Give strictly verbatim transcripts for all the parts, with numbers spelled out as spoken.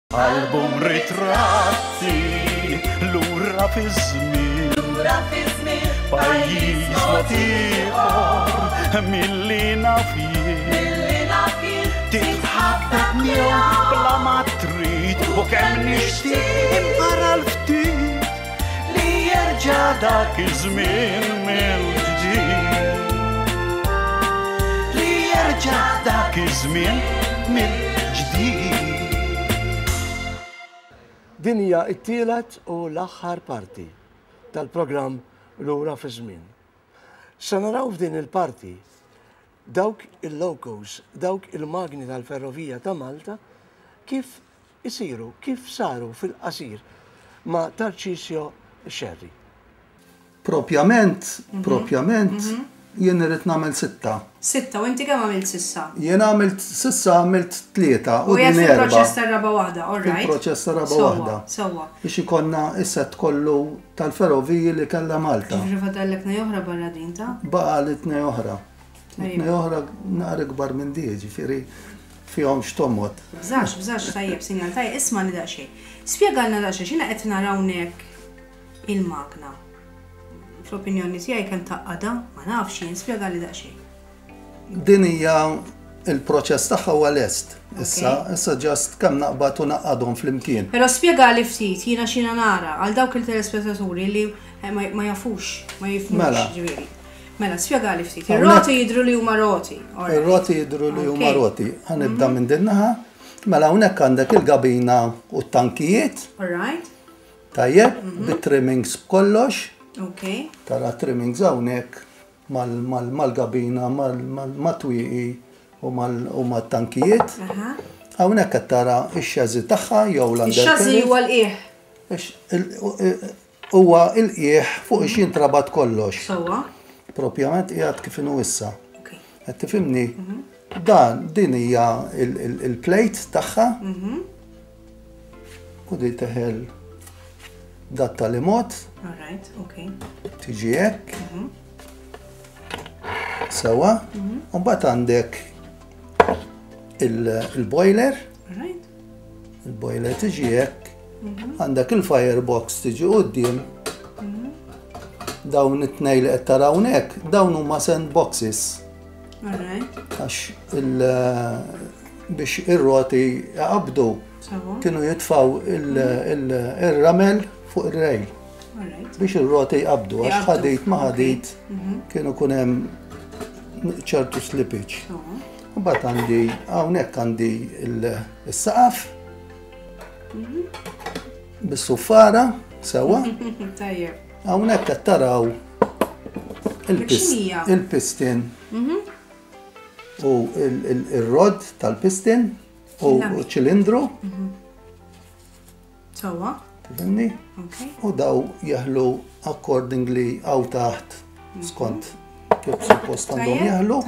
Album ritratti, lura fiż-żmien, lura fiż-żmien, pajjiż mod ieħor milli naf jien, milli naf jien, titħabbeb miegħu bla ma trid u kemm nixtieq impara l-ftit li jerġa' dak iż-żmien mill-ġdid. Li jerġa' dak iż-żmien mill-ġdid. Din hija t-tielet u l-aħħar parti tal-programm Lura Fiz-Zmien. Se naraw f'din il-parti dawk il-locos, dawk il-magni tal-ferrovija ta' Malta kif isiru, kif saru fil-qasir ma' Tarcisio Xerri. Propjament, propjament, jien irrid nagħmel sitta. Sitta, u inti kemm għamilt sissa? Jien għamilt sissa għamilt tlieta U u jgħid din erba'. fil-proċess tar-raba waħda, all right? Il-proċess tar-raba waħda. Sewwa. Biex ikonna is-set kollu tal-ferroviji li kellha Malta. Ġifri fadallek oħra barra din ta'? Baqa l-itnej oħra. L-itnej oħra naqra kbar minn di, ġifieri fihom x'tomot. Bżax, bżax tajjeb, sinjal tajjeb, isma' li daqsxejn. Spjegalna daqsxejn x'inha qed narawnek il-magna. Fl-opinjoni tiegħi kemm taqqada, ma nafx jien, spjegali daqsxejn. Din hija il-proċess tagħha huwa lest. Issa, issa ġast kemm naqbad u naqadhom flimkien. Però spjegali ftit, jiena xina nara għal dawk il-telespettaturi li ma jafux, ma jifhmux ġifieri. Mela, spjegali ftit. Ir-roti jidhru li huma roti. Ir-roti jidhru li huma roti. Ħanibda minn din naħa. Mela hawnhekk għandek il-gabina u t-tankijiet. All right. Tajjeb, bit-trimmings b'kollox. Okay. Tara trimmings hawnhekk mal-gabina, mal-matwiqi u mat-tankijiet. Hawnhekk qed tara x-xażi tagħha jew l-undercarriage. Ix-xażi huwa l-qiegħ. Huwa l-qiegħ fuq ix jintrabat kollox. Sewwa. Propjament qiegħed kif inhu issa. Qed tifhimni? Dan din hija il-plate tagħha. U di teħel dat tal-imot. All right, okay. Tiġi hekk. Sewa. U mbagħad għandek il-boiler. All right. Il-boiler tiġi hekk. Għandek il-firebox tiġi quddiem. Dawn it-tnejn li qed tarawni hekk, dawn huma sandboxes. All right. Għax biex ir-roti jaqbdu kienu jitfaw il-ramel fuq ir-rejl. Biex ir-roti jqabdu, għax ħadit ma ħadit kienu kun hemm ċertu slippage. U mbagħad għandi hawnhekk għandi s-saqaf bis-suffara sewwa. Tajjeb. Hawnhekk qed taraw il-pistin u il-rod tal-pistin u ċilindru. Sewwa. Tifhimni? U daw jaħlu accordingly għaw taħt skont kif suppost għandhom jaħlu.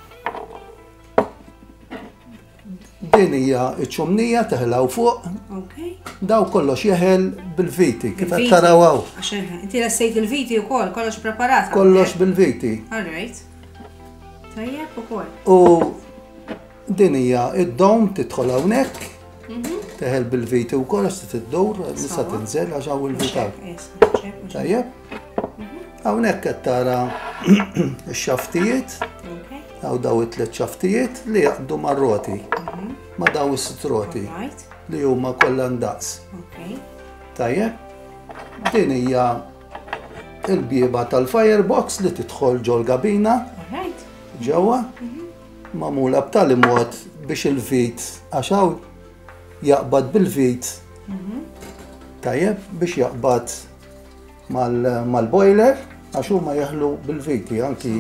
Din hija ċ-ċumnija teħlaw fuq. Daw kollox jeħel bil-viti kif qed taraw hawn. Inti lessejt il-viti wkoll, kollox preparat. Kollox bil-viti. All right. Tajjeb ukoll. U din hija id-dom tidħol hawnhekk. Teħel bil-viti wkoll għax tiddur, nista' tinżel għax hawn il-vita. Tajjeb. Hawnhekk qed tara x-xaftijiet. Hawn daw it-tliet xaftijiet li jaqbdu mar-roti. Ma daw is-sitt roti li huma kollha ndaqs. Tajjeb. Din hija il-bieba tal-firebox li tidħol ġol gabina. Ġewwa. Magħmula b'tali mod biex il-vit għax hawn jaqbad bil-vit. Tajjeb biex jaqbad mal-boiler għax huma jaħlu bil-viti anki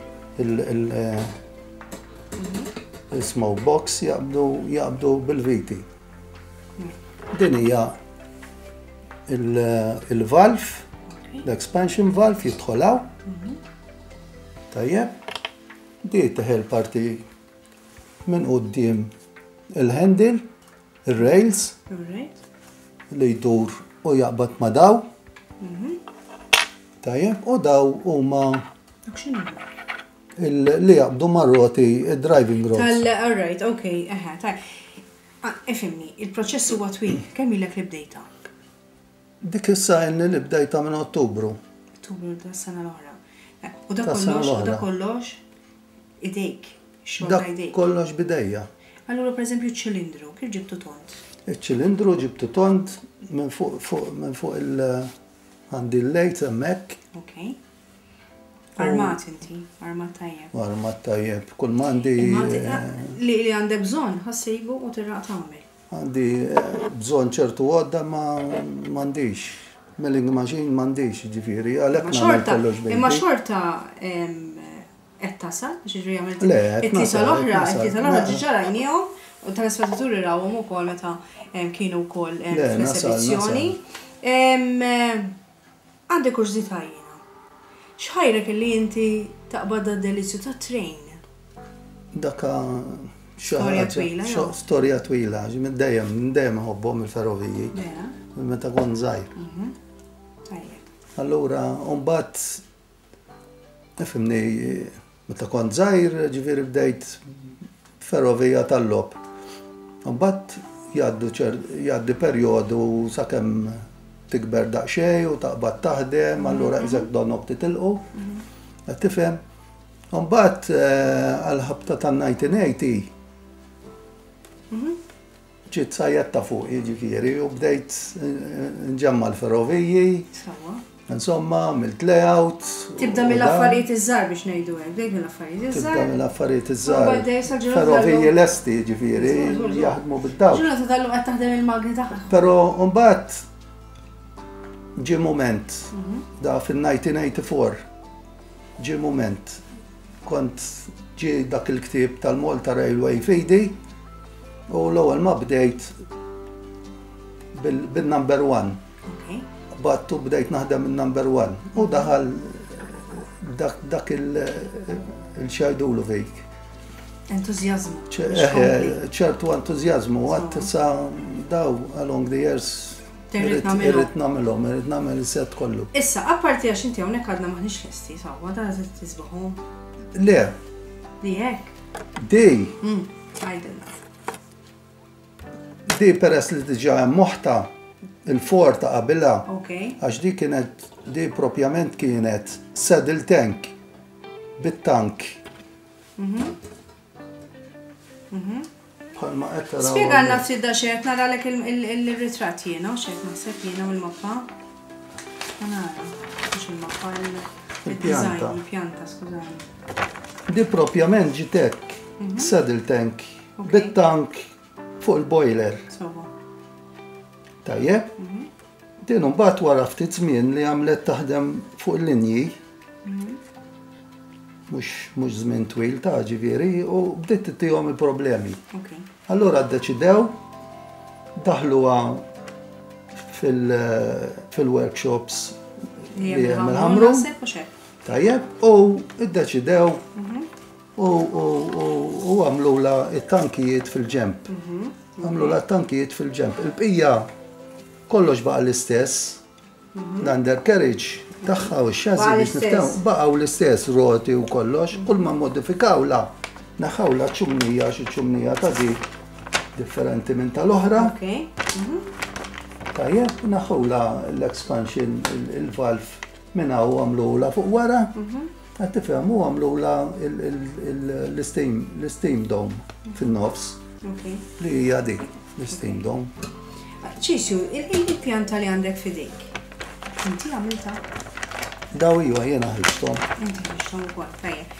il-smoke box jaqbdu bil-viti. Din hija il-valve, l-expansion valve jidħolaw. Tajjeb. Di teħel parti minn quddiem il-handle, il-rails li jdur u jaqbad ma daw. Tajjeb, u daw huma li jaqbdu mar-roti, il-driving rods. All right, okay, aha, tajjeb. Ifimni, il-proċess huwa twil, kemm ilek li bdejta? Dik issa inni li bdejta minn Ottubru. Ottubru ta' sena l-oħra. U da kollox, u da kollox, idejk, xogħol Dak idejk. kollox bidejja. Allura pereżempju ċ-ċilindru, kif ġibtu tont? Iċ-ċilindru ġibtu tont minn fuq minn fuq il għandi l-lejt hemmhekk. Ok. Armat inti, armat tajjeb. Armat tajjeb, kull ma għandi Li li għandek bżonn ħassejbu u tirraq tagħmel. għandi bżonn ċertu għodda ma m'għandix. Milling machine m'għandix, ġifieri, għalhekk nagħmel kollox bejn. Imma xorta qed tasal biex jiġri għamilt. Le, qed it-tisa nasal, l-oħra, qed nasal. it-tisa l-oħra ġiġa rajnijhom u tal-ispettaturi rawhom ukoll meta kienu wkoll Le, nasal, fl-esibizzjoni. Għandek kurzita jiena. X'ħajrek li inti taqbad delizju ta' train? Daka Storja twila, jew? Storja twila, minn dejjem, minn dejjem ħobbhom il-ferroviji. Vera? Meta kont żgħir. Tajjeb. Allura, mbagħad nifhimni meta kont żgħir, ġifieri bdejt ferrovija tal-lob. Mbagħad jgħaddu jgħaddi perjodu sakemm tikber daqsxejn u taqbad taħdem, allura iżek donok titilqu. Qed tifhem? Mbagħad għal-ħabta tan-nineteen eighty ġiet sajjetta fuq jiġifieri u bdejt nġemma l-ferroviji. Sawa. Insomma, mill layout. Tibda mill-affarijiet iż-żgħar biex ngħidu hekk, bdejt mill-affarijiet iż-żgħar. Tibda mill-affarijiet U iż-żgħar. bdejt sa ġurnata Ferroviji lesti ġifieri jaħdmu bid-dawl. Ġurnata tal-lum qed taħdem il-magni tagħha. Però mbagħad ġie moment da fin-nineteen eighty-four ġie moment kont ġie dak il-ktieb tal-Malta Railway fidi u l-ewwel ma bdejt bil-number one. Okay. Battu bdejt naħdem il-number one u daħal dak il-xajdulu fejk. Entużjażmu. ċertu entużjażmu għat sa daw along the years Irrid nagħmilhom. irrid nagħmilhom, irrid nagħmel is-set kollu. Issa, apparti għax inti hawnhekk għadna maħniex lesti, sawa, da tisbaħu. Le, Li hekk. di, Għajdilna. di peress li diġà hemm moħta il-for ta' qabilha. Okay. Għax di kienet, di propjament kienet saddle tank, bit-tank. Bħalma qed taraw. Spjegħalna ftit da xejn naralek il-ritratt jiena, xejn naħseb jiena mill-mappa. Nara, mhux il-mappa il-design, il-pjanta, skużani. Di propjament ġitek, saddle tank, bit-tank fuq il-boiler. Sowa. Tajjeb? Din mbagħad wara ftit żmien li għamlet taħdem fuq il-linji. Mhux mhux żmien twil ta' ġifieri u bdiet tittihom il-problemi. Okay. Allura ddeċidew daħluha fil-workshops li hemm il-Hamrun. Tajjeb, u ddeċidew u għamlula t-tankijiet fil-ġemp. Għamlula t-tankijiet fil-ġemp. Il-bqija kollox baqa l-istess, l-undercarriage tagħha u x-xazzi biex niftaw baqgħu l-istess roti u kollox, kull ma modifikawla naħawla ċumnija xi ċumnija ta' dik differenti minn tal-oħra. Tajjeb, naħawla l-expansion il-valve minn hawn għamlula fuq wara. Qed tifhem u għamlula l-steam dome fin-nofs. Li hija dik l-steam dome. Ċisju, il-pjanta li għandek fidejk. Inti għamilta? Daw iwa jena ħilxtom. Inti ħilxtom u kol, tajjeb.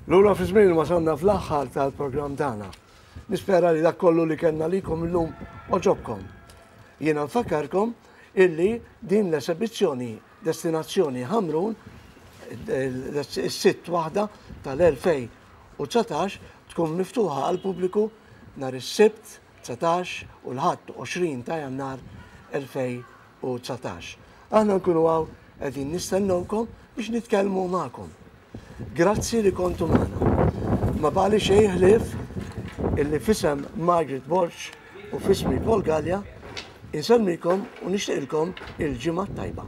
Lura Fiz-Zmien wasalna fl-aħħar tal-programm tagħna. Nispera li dak kollu li kellna likom illum oġobkom. Jiena nfakkarkom illi din l-esibizzjoni destinazzjoni Hamrun is-sitt waħda tal-elfejn u dsatax tkun miftuħa għal pubbliku nhar is-sibt tsatax u l-ħadd għoxrin ta' Jannar elfejn u tsatax. Aħna nkunu hawn qegħdin nistennewkom biex nitkellmu magħkom. Grazzi li kontu magħna. Ma bali xejn ħlief illi fisem Margaret Borch u fismi Paul Gallia insemmilkom u nixtieqilkom il-ġimgħa tajba.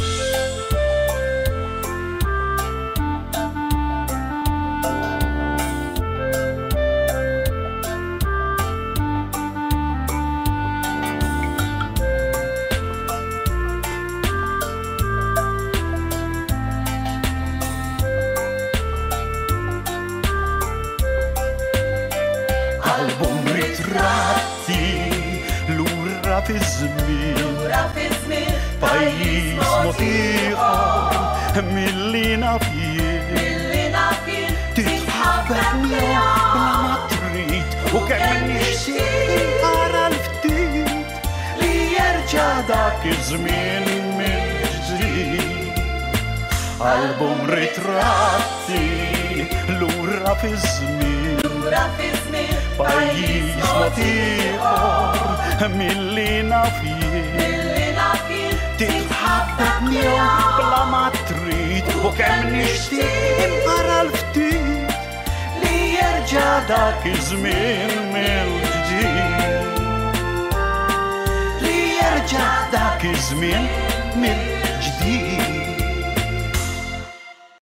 Album ritratti, Lura Fiz-Zmien, Lura Fiz-Zmien, pajjiż motiħor milli nafjien, milli nafjien, titħabbek miegħu bla ma trid u kemm nixtieq ara l-ftit li jerġa' dak iż-żmien mill-ġdid. Album ritratti, Lura Fiz-Zmien, Lura Fiz-Zmien, pajjiż motiħor milli nafjien, milli nafjien, titħabbek miegħu bla ma trid u kemm nixtieq impara l-ftit li jerġa' dak iż-żmien mill-ġdid. Li jerġa' dak iż-żmien mill-ġdid.